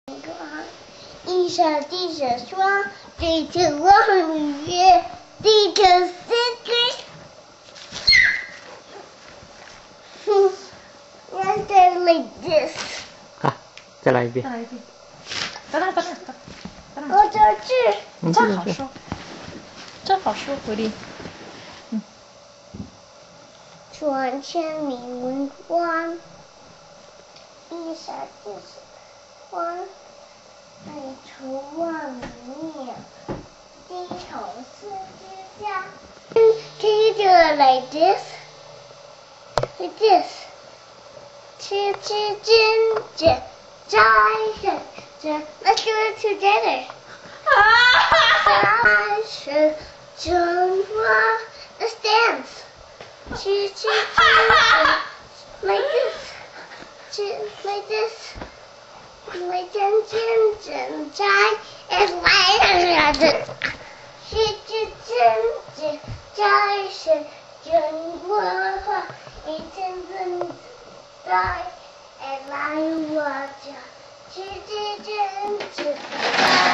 一闪地闪双，地球望雨月，地球四个。And then like this。 再来一遍。 等等。 我在这。 真好说，真好说，回力。 转千里文光，一闪地闪光，地球望雨月，地球四只家。Can you do it like this? Like this. 吃吃真真摘真真 Let's do it together. 摘是真花 Let's dance. 吃吃真真 Like this. Like this. Like 真真真摘 is like this. 吃吃真真摘是真花一阵阵在来我家，吃吃真真。